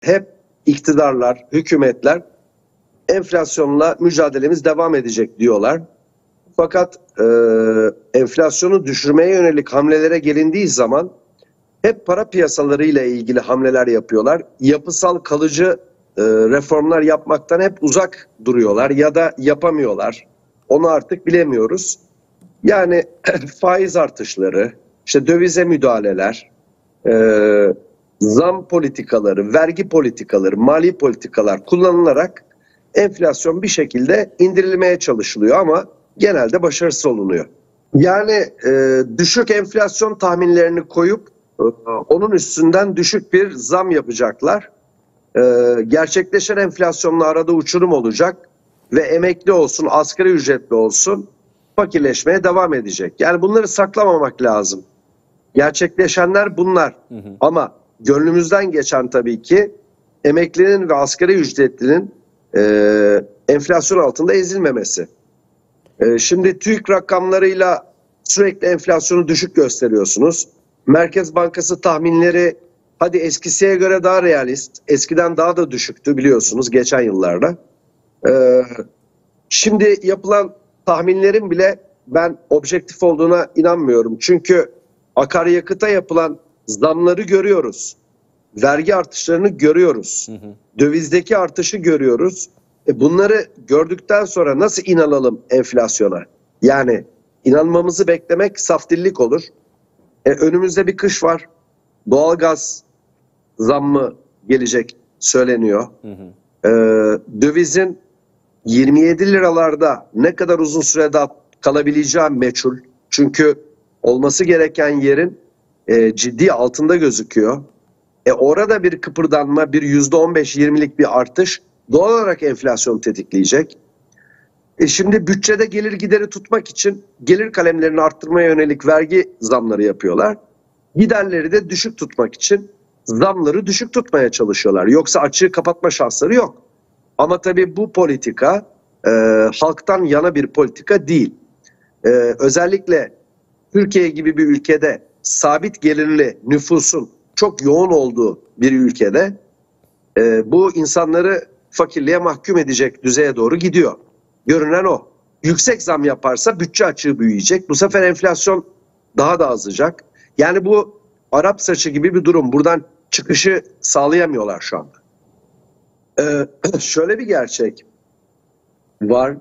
hep iktidarlar, hükümetler enflasyonla mücadelemiz devam edecek diyorlar. Fakat enflasyonu düşürmeye yönelik hamlelere gelindiği zaman hep para piyasalarıyla ilgili hamleler yapıyorlar. Yapısal kalıcı reformlar yapmaktan hep uzak duruyorlar ya da yapamıyorlar. Onu artık bilemiyoruz. Yani faiz artışları, işte dövize müdahaleler, zam politikaları, vergi politikaları, mali politikalar kullanılarak enflasyon bir şekilde indirilmeye çalışılıyor ama genelde başarısız olunuyor. Yani düşük enflasyon tahminlerini koyup onun üstünden düşük bir zam yapacaklar. Gerçekleşen enflasyonla arada uçurum olacak ve emekli olsun, asgari ücretli olsun fakirleşmeye devam edecek. Yani bunları saklamamak lazım. Gerçekleşenler bunlar. Ama gönlümüzden geçen tabii ki emeklinin ve asgari ücretlinin enflasyon altında ezilmemesi. Şimdi TÜİK rakamlarıyla sürekli enflasyonu düşük gösteriyorsunuz. Merkez Bankası tahminleri hadi eskisiye göre daha realist. Eskiden daha da düşüktü biliyorsunuz geçen yıllarda. Şimdi yapılan tahminlerin bile ben objektif olduğuna inanmıyorum. Çünkü akaryakıta yapılan zamları görüyoruz. Vergi artışlarını görüyoruz. Dövizdeki artışı görüyoruz. Bunları gördükten sonra nasıl inanalım enflasyona? Yani inanmamızı beklemek saftillik olur. Önümüzde bir kış var. Doğalgaz zammı gelecek söyleniyor. Dövizin 27 liralarda ne kadar uzun sürede kalabileceği meçhul. Çünkü olması gereken yerin ciddi altında gözüküyor. Orada bir kıpırdanma, bir %15-20'lik bir artış doğal olarak enflasyonu tetikleyecek. Şimdi bütçede gelir gideri tutmak için gelir kalemlerini arttırmaya yönelik vergi zamları yapıyorlar. Giderleri de düşük tutmak için zamları düşük tutmaya çalışıyorlar. Yoksa açığı kapatma şansları yok. Ama tabii bu politika halktan yana bir politika değil. Özellikle Türkiye gibi bir ülkede sabit gelirli nüfusun çok yoğun olduğu bir ülkede bu insanları fakirliğe mahkum edecek düzeye doğru gidiyor. Görünen o. Yüksek zam yaparsa bütçe açığı büyüyecek. Bu sefer enflasyon daha da azacak. Yani bu Arap saçı gibi bir durum. Buradan çıkışı sağlayamıyorlar şu anda. Şöyle bir gerçek var.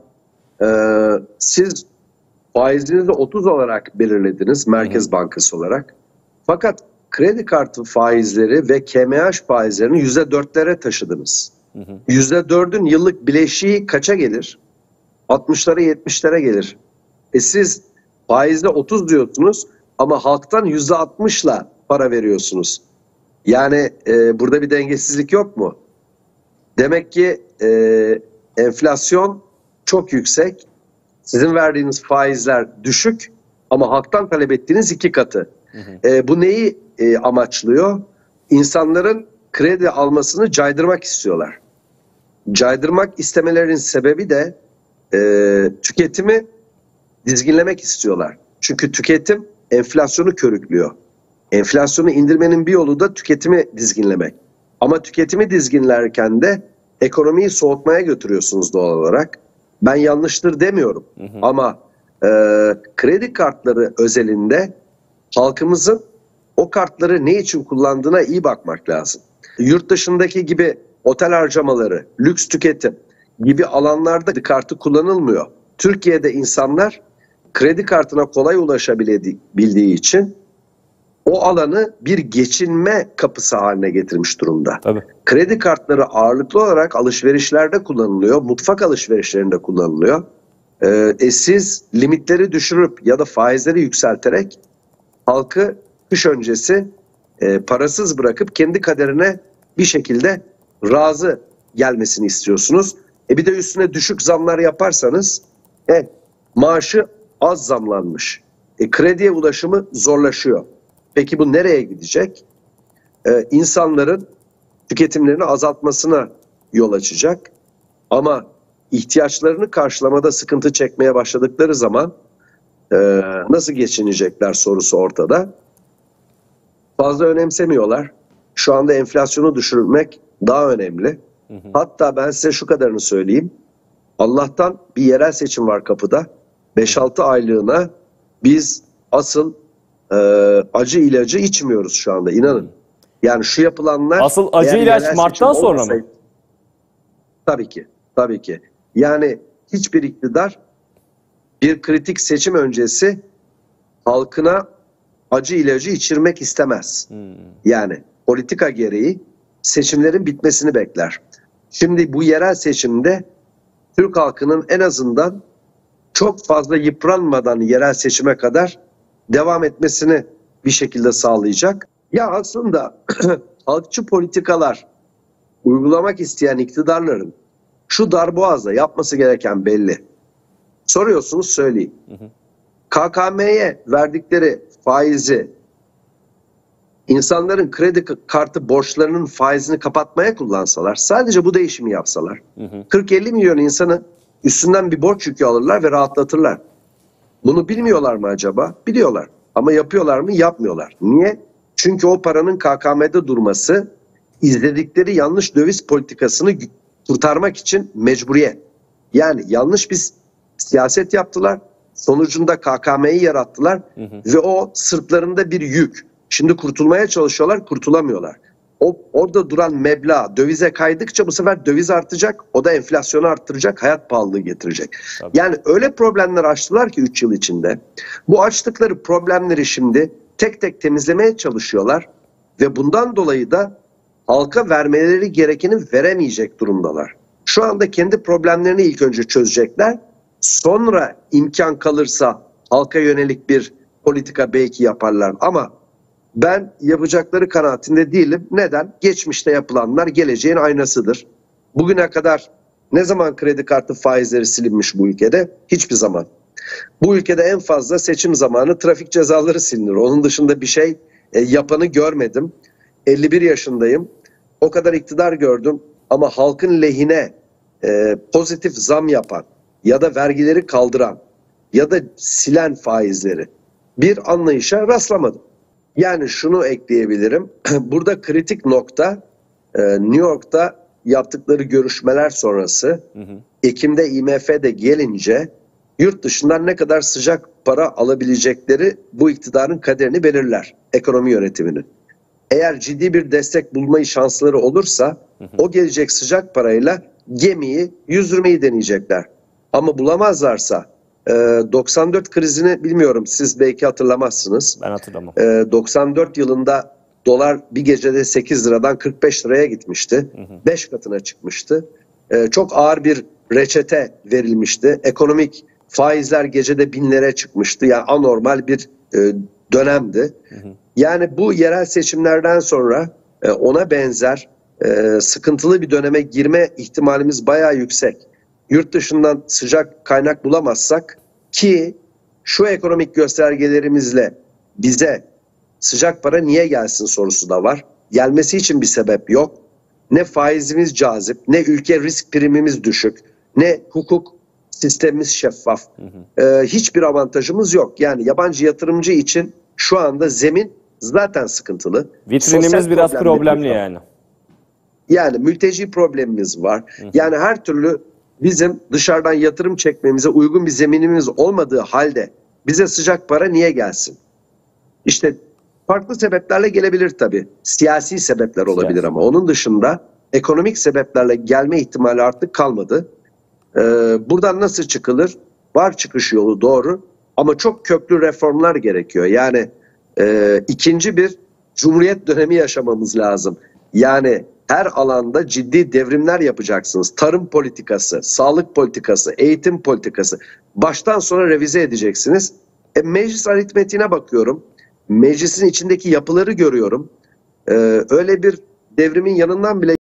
Siz faizinizi 30 olarak belirlediniz Merkez Bankası olarak. Fakat kredi kartı faizleri ve KMH faizlerini %4'lere taşıdınız. %4'ün yıllık bileşiği kaça gelir? 60'lara 70'lere gelir. Siz faizde 30 diyorsunuz ama halktan %60'la para veriyorsunuz. Yani burada bir dengesizlik yok mu? Demek ki enflasyon çok yüksek. Sizin verdiğiniz faizler düşük ama halktan talep ettiğiniz 2 katı. Bu neyi amaçlıyor? İnsanların kredi almasını caydırmak istiyorlar. Caydırmak istemelerinin sebebi de tüketimi dizginlemek istiyorlar. Çünkü tüketim enflasyonu körüklüyor. Enflasyonu indirmenin bir yolu da tüketimi dizginlemek. Ama tüketimi dizginlerken de ekonomiyi soğutmaya götürüyorsunuz doğal olarak. Ben yanlıştır demiyorum. Ama kredi kartları özelinde halkımızın o kartları ne için kullandığına iyi bakmak lazım. Yurt dışındaki gibi otel harcamaları, lüks tüketim gibi alanlarda kartı kullanılmıyor. Türkiye'de insanlar kredi kartına kolay ulaşabildiği için o alanı bir geçinme kapısı haline getirmiş durumda. Tabii. Kredi kartları ağırlıklı olarak alışverişlerde kullanılıyor, mutfak alışverişlerinde kullanılıyor. Siz limitleri düşürüp ya da faizleri yükselterek halkı kış öncesi parasız bırakıp kendi kaderine bir şekilde razı gelmesini istiyorsunuz. Bir de üstüne düşük zamlar yaparsanız maaşı az zamlanmış. Krediye ulaşımı zorlaşıyor. Peki bu nereye gidecek? İnsanların tüketimlerini azaltmasına yol açacak. Ama ihtiyaçlarını karşılamada sıkıntı çekmeye başladıkları zaman nasıl geçinecekler sorusu ortada. Fazla önemsemiyorlar. Şu anda enflasyonu düşürmek daha önemli. Hatta ben size şu kadarını söyleyeyim. Allah'tan bir yerel seçim var kapıda. 5-6 aylığına biz asıl acı ilacı içmiyoruz şu anda, inanın. Yani şu yapılanlar... Asıl acı ilaç Mart'tan sonra mı? Tabii ki. Tabii ki. Yani hiçbir iktidar bir kritik seçim öncesi halkına acı ilacı içirmek istemez. Yani politika gereği seçimlerin bitmesini bekler. Şimdi bu yerel seçimde Türk halkının en azından çok fazla yıpranmadan yerel seçime kadar devam etmesini bir şekilde sağlayacak. Ya aslında halkçı politikalar uygulamak isteyen iktidarların şu darboğazda yapması gereken belli. Soruyorsunuz, söyleyeyim. KKM'ye verdikleri faizi insanların kredi kartı borçlarının faizini kapatmaya kullansalar, sadece bu değişimi yapsalar, 40-50 milyon insanı üstünden bir borç yükü alırlar ve rahatlatırlar. Bunu bilmiyorlar mı acaba? Biliyorlar. Ama yapıyorlar mı? Yapmıyorlar. Niye? Çünkü o paranın KKM'de durması izledikleri yanlış döviz politikasını kurtarmak için mecburiyet. Yani yanlış bir siyaset yaptılar. Sonucunda KKM'yi yarattılar ve o sırtlarında bir yük. Şimdi kurtulmaya çalışıyorlar, kurtulamıyorlar. Orada duran meblağ dövize kaydıkça bu sefer döviz artacak, o da enflasyonu arttıracak, hayat pahalılığı getirecek. Tabii. Yani öyle problemler açtılar ki 3 yıl içinde. Bu açtıkları problemleri şimdi tek tek temizlemeye çalışıyorlar ve bundan dolayı da halka vermeleri gerekeni veremeyecek durumdalar. Şu anda kendi problemlerini ilk önce çözecekler. Sonra imkan kalırsa halka yönelik bir politika belki yaparlar. Ama ben yapacakları kanaatinde değilim. Neden? Geçmişte yapılanlar geleceğin aynasıdır. Bugüne kadar ne zaman kredi kartı faizleri silinmiş bu ülkede? Hiçbir zaman. Bu ülkede en fazla seçim zamanı trafik cezaları silinir. Onun dışında bir şey yapanı görmedim. 51 yaşındayım. O kadar iktidar gördüm. Ama halkın lehine pozitif zam yapan ya da vergileri kaldıran ya da silen faizleri bir anlayışa rastlamadım. Yani şunu ekleyebilirim. Burada kritik nokta New York'ta yaptıkları görüşmeler sonrası Ekim'de IMF'de gelince yurt dışından ne kadar sıcak para alabilecekleri bu iktidarın kaderini belirler. Ekonomi yönetiminin. Eğer ciddi bir destek bulmayı şansları olursa o gelecek sıcak parayla gemiyi yüzdürmeyi deneyecekler. Ama bulamazlarsa 94 krizini bilmiyorum, siz belki hatırlamazsınız. Ben hatırlamam. 94 yılında dolar bir gecede 8 liradan 45 liraya gitmişti. 5 katına çıkmıştı. Çok ağır bir reçete verilmişti. Ekonomik faizler gecede binlere çıkmıştı. Yani anormal bir dönemdi. Yani bu yerel seçimlerden sonra ona benzer sıkıntılı bir döneme girme ihtimalimiz bayağı yüksek. Yurt dışından sıcak kaynak bulamazsak, ki şu ekonomik göstergelerimizle bize sıcak para niye gelsin sorusu da var. Gelmesi için bir sebep yok. Ne faizimiz cazip, ne ülke risk primimiz düşük, ne hukuk sistemimiz şeffaf. Hiçbir avantajımız yok. Yani yabancı yatırımcı için şu anda zemin zaten sıkıntılı. Vitrinimiz biraz problemli yani. Yani mülteci problemimiz var. Yani her türlü bizim dışarıdan yatırım çekmemize uygun bir zeminimiz olmadığı halde bize sıcak para niye gelsin? İşte farklı sebeplerle gelebilir tabii. Siyasi sebepler olabilir ama onun dışında ekonomik sebeplerle gelme ihtimali artık kalmadı. Buradan nasıl çıkılır? Var çıkış yolu, doğru. Ama çok köklü reformlar gerekiyor. Yani ikinci bir cumhuriyet dönemi yaşamamız lazım. Yani her alanda ciddi devrimler yapacaksınız. Tarım politikası, sağlık politikası, eğitim politikası. Baştan sona revize edeceksiniz. Meclis aritmetiğine bakıyorum. Meclisin içindeki yapıları görüyorum. Öyle bir devrimin yanından bile